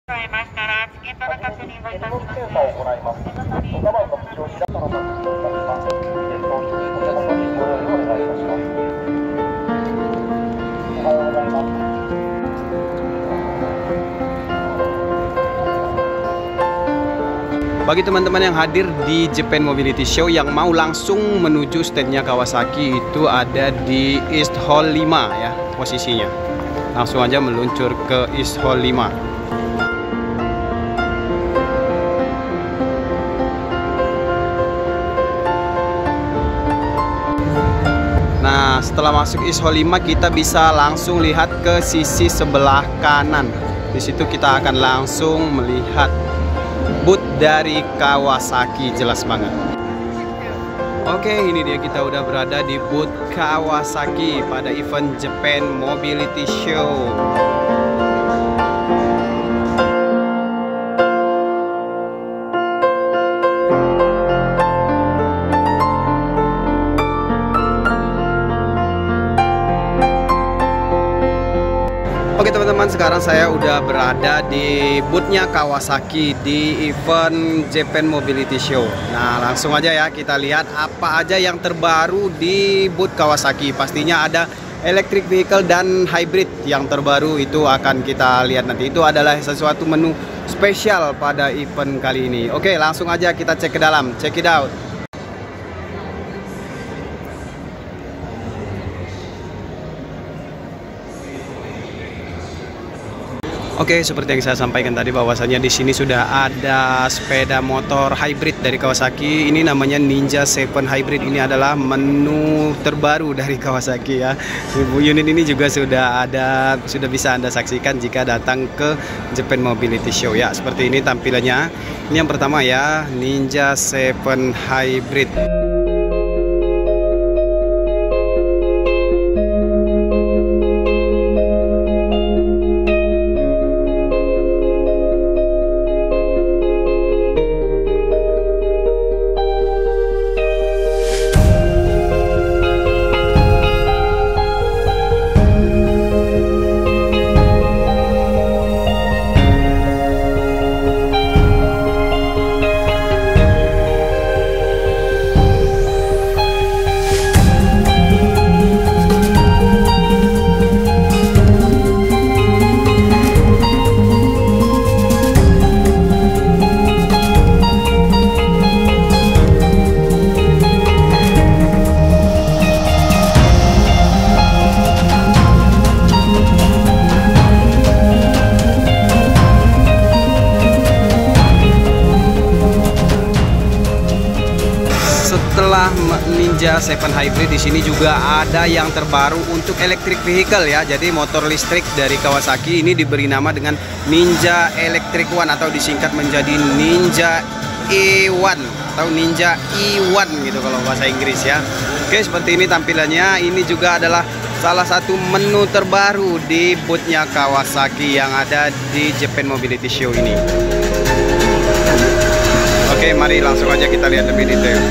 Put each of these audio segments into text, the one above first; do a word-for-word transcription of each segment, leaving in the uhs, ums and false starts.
Bagi teman-teman yang hadir di Japan Mobility Show yang mau langsung menuju standnya Kawasaki, itu ada di East Hall lima ya posisinya. Langsung aja meluncur ke East Hall lima. Nah, setelah masuk East Hall lima kita bisa langsung lihat ke sisi sebelah kanan. Di situ kita akan langsung melihat booth dari Kawasaki, jelas banget. Oke, ini dia, kita udah berada di booth Kawasaki pada event Japan Mobility Show. Oke teman-teman, sekarang saya udah berada di boothnya Kawasaki di event Japan Mobility Show. Nah, langsung aja ya kita lihat apa aja yang terbaru di booth Kawasaki. Pastinya ada electric vehicle dan hybrid yang terbaru, itu akan kita lihat nanti. Itu adalah sesuatu menu spesial pada event kali ini. Oke, langsung aja kita cek ke dalam, check it out. Oke, seperti yang saya sampaikan tadi bahwasanya di sini sudah ada sepeda motor hybrid dari Kawasaki. Ini namanya Ninja tujuh Hybrid. Ini adalah menu terbaru dari Kawasaki ya. Unit ini juga sudah ada, sudah bisa Anda saksikan jika datang ke Japan Mobility Show ya. Seperti ini tampilannya. Ini yang pertama ya, Ninja tujuh Hybrid. Setelah Ninja tujuh Hybrid, di sini juga ada yang terbaru untuk electric vehicle ya. Jadi motor listrik dari Kawasaki ini diberi nama dengan Ninja Electric One atau disingkat menjadi Ninja E satu atau Ninja E satu gitu kalau bahasa Inggris ya. Oke, seperti ini tampilannya. Ini juga adalah salah satu menu terbaru di boothnya Kawasaki yang ada di Japan Mobility Show ini. Oke, mari langsung aja kita lihat lebih detail.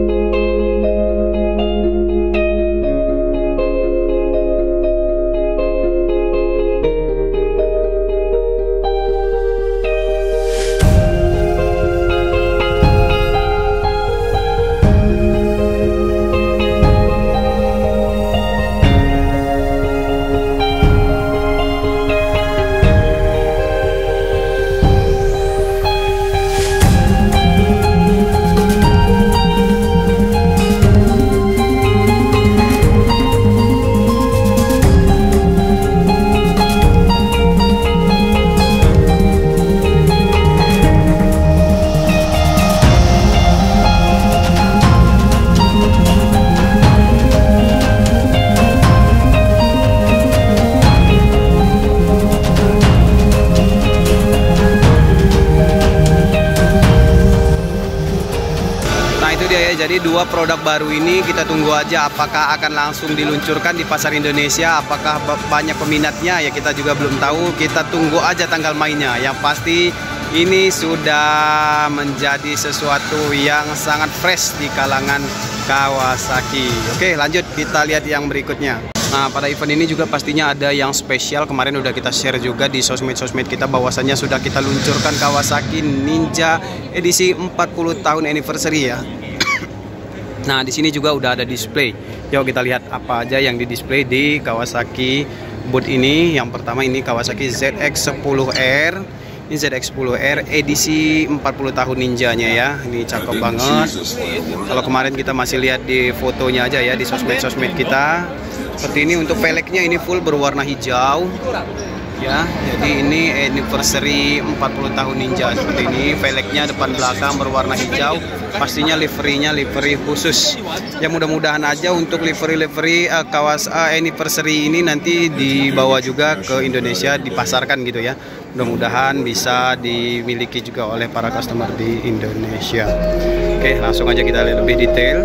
Jadi dua produk baru ini kita tunggu aja apakah akan langsung diluncurkan di pasar Indonesia, apakah banyak peminatnya ya kita juga belum tahu. Kita tunggu aja tanggal mainnya. Yang pasti ini sudah menjadi sesuatu yang sangat fresh di kalangan Kawasaki. Oke, lanjut kita lihat yang berikutnya. Nah, pada event ini juga pastinya ada yang spesial. Kemarin udah kita share juga di sosmed-sosmed kita bahwasannya sudah kita luncurkan Kawasaki Ninja edisi empat puluh tahun anniversary ya. Nah, di sini juga udah ada display. Yuk kita lihat apa aja yang di display di Kawasaki booth ini. Yang pertama ini Kawasaki Z X sepuluh R. Ini Z X sepuluh R edisi empat puluh tahun ninjanya ya. Ini cakep banget. Kalau kemarin kita masih lihat di fotonya aja ya di sosmed-sosmed kita. Seperti ini untuk velgnya ini full berwarna hijau. Ya, jadi ini anniversary empat puluh tahun Ninja seperti ini. Velgnya depan belakang berwarna hijau. Pastinya liverynya livery khusus. Ya mudah-mudahan aja untuk livery-livery uh, kawas uh, anniversary ini nanti dibawa juga ke Indonesia, dipasarkan gitu ya. Mudah-mudahan bisa dimiliki juga oleh para customer di Indonesia. Oke, langsung aja kita lihat lebih detail.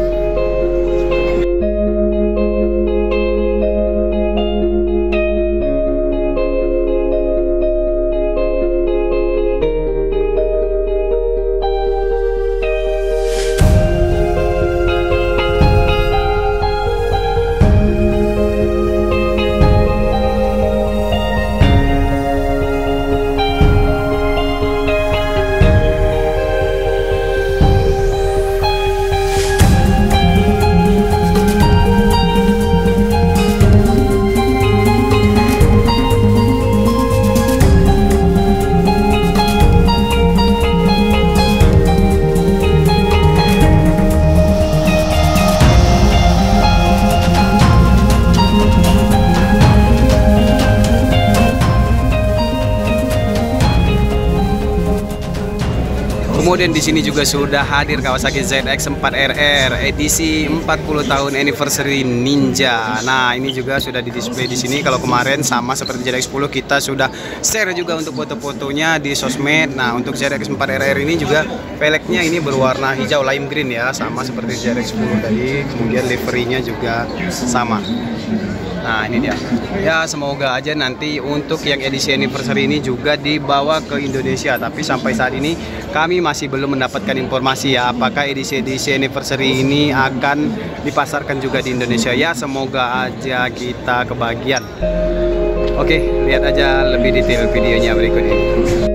Kemudian di sini juga sudah hadir Kawasaki Z X empat R R edisi empat puluh tahun anniversary Ninja. Nah, ini juga sudah di display di sini. Kalau kemarin sama seperti Z X sepuluh kita sudah share juga untuk foto-fotonya di sosmed. Nah, untuk Z X empat R R ini juga velgnya ini berwarna hijau lime green ya, sama seperti Z X sepuluh tadi. Kemudian liverynya juga sama. Nah, ini dia. Ya, semoga aja nanti untuk yang edisi anniversary ini juga dibawa ke Indonesia. Tapi sampai saat ini kami masih belum mendapatkan informasi ya apakah edisi-edisi anniversary ini akan dipasarkan juga di Indonesia. Ya, semoga aja kita kebagian. Oke, lihat aja lebih detail videonya berikut ini.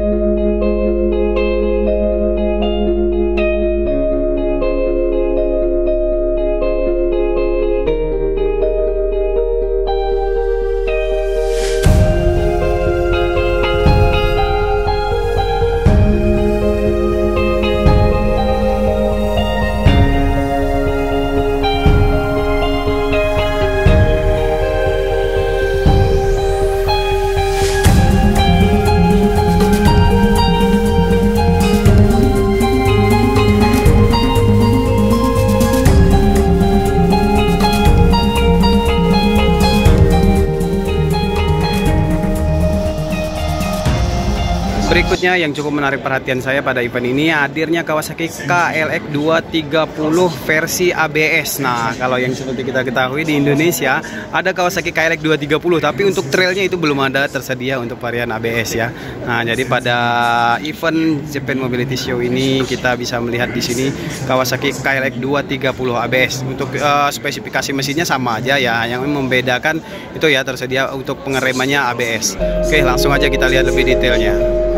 Berikutnya yang cukup menarik perhatian saya pada event ini hadirnya Kawasaki K L X dua tiga nol versi A B S. Nah, kalau yang seperti kita ketahui di Indonesia ada Kawasaki K L X dua tiga nol, tapi untuk trailnya itu belum ada tersedia untuk varian A B S ya. Nah, jadi pada event Japan Mobility Show ini kita bisa melihat di sini Kawasaki K L X dua tiga nol A B S. Untuk uh, spesifikasi mesinnya sama aja ya, yang membedakan itu ya tersedia untuk pengeremannya A B S. Oke, langsung aja kita lihat lebih detailnya.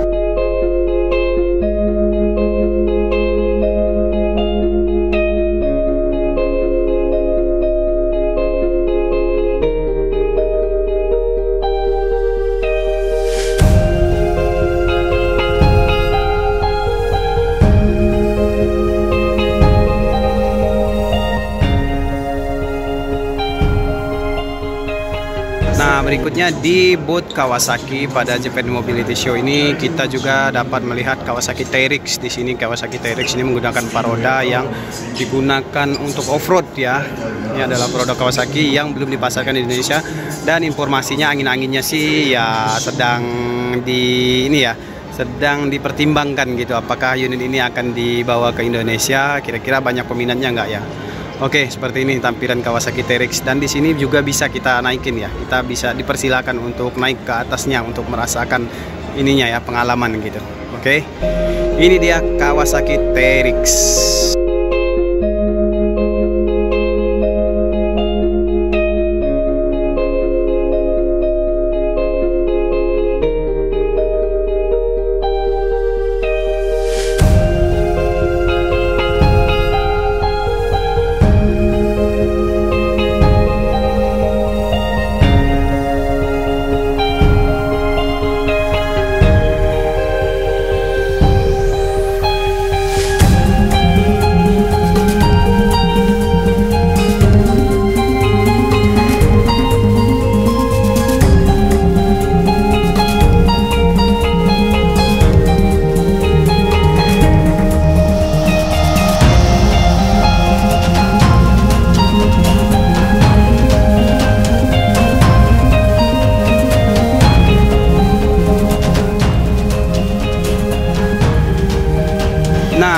Nah, berikutnya di booth Kawasaki pada Japan Mobility Show ini kita juga dapat melihat Kawasaki T R X. Di sini Kawasaki T R X ini menggunakan paroda yang digunakan untuk off-road ya. Ini adalah produk Kawasaki yang belum dipasarkan di Indonesia, dan informasinya angin-anginnya sih ya sedang di ini ya sedang dipertimbangkan gitu, apakah unit ini akan dibawa ke Indonesia. Kira-kira banyak peminatnya nggak ya? Oke, seperti ini tampilan Kawasaki T R X, dan di sini juga bisa kita naikin ya. Kita bisa dipersilakan untuk naik ke atasnya untuk merasakan ininya ya, pengalaman gitu. Oke. Ini dia Kawasaki T R X.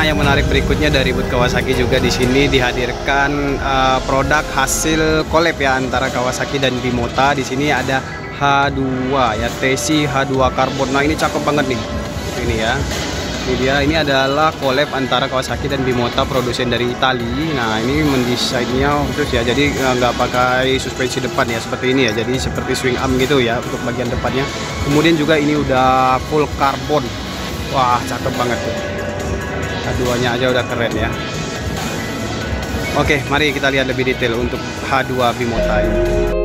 Nah, yang menarik berikutnya dari booth Kawasaki juga di sini dihadirkan uh, produk hasil collab ya antara Kawasaki dan Bimota. Di sini ada H dua ya, T C H dua Carbon. Nah, ini cakep banget nih. Ini ya. Ini dia, ini adalah collab antara Kawasaki dan Bimota, produsen dari Itali. Nah, ini mendesainnya khusus ya, jadi nggak pakai suspensi depan ya, seperti ini ya. Jadi seperti swing arm gitu ya untuk bagian depannya. Kemudian juga ini udah full karbon. Wah, cakep banget tuh. Keduanya aja udah keren ya. Oke, mari kita lihat lebih detail untuk H dua Bimota ini.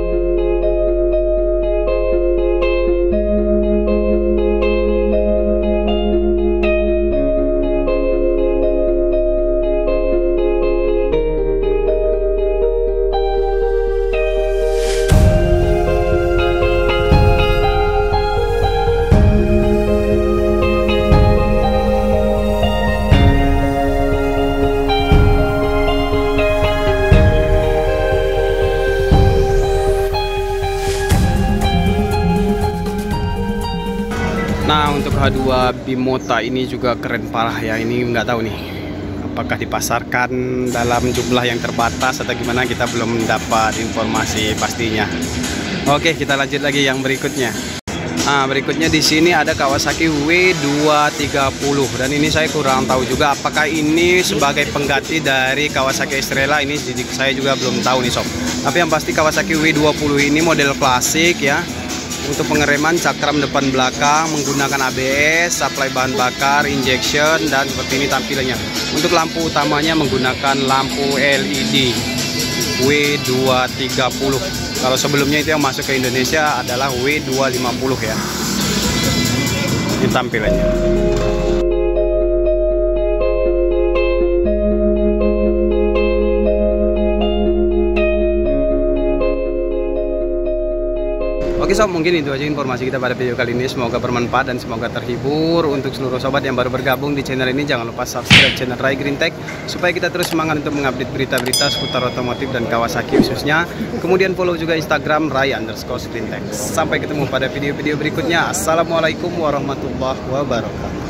Nah, untuk H dua Bimota ini juga keren parah ya. Ini nggak tahu nih apakah dipasarkan dalam jumlah yang terbatas atau gimana, kita belum mendapat informasi pastinya. Oke, kita lanjut lagi yang berikutnya. Nah, berikutnya di sini ada Kawasaki W dua tiga nol, dan ini saya kurang tahu juga apakah ini sebagai pengganti dari Kawasaki Estrella. Ini jadi saya juga belum tahu nih sob. Tapi yang pasti Kawasaki W dua puluh ini model klasik ya. Untuk pengereman cakram depan belakang menggunakan A B S, supply bahan bakar, injection, dan seperti ini tampilannya. Untuk lampu utamanya menggunakan lampu L E D W dua tiga nol. Kalau sebelumnya itu yang masuk ke Indonesia adalah W dua lima nol ya. Ini tampilannya. Oke sob, mungkin itu aja informasi kita pada video kali ini. Semoga bermanfaat dan semoga terhibur. Untuk seluruh sobat yang baru bergabung di channel ini, jangan lupa subscribe channel Rai Green Tech supaya kita terus semangat untuk mengupdate berita-berita seputar otomotif dan Kawasaki khususnya. Kemudian follow juga Instagram Rai underscore Green Tech. Sampai ketemu pada video-video berikutnya. Assalamualaikum warahmatullahi wabarakatuh.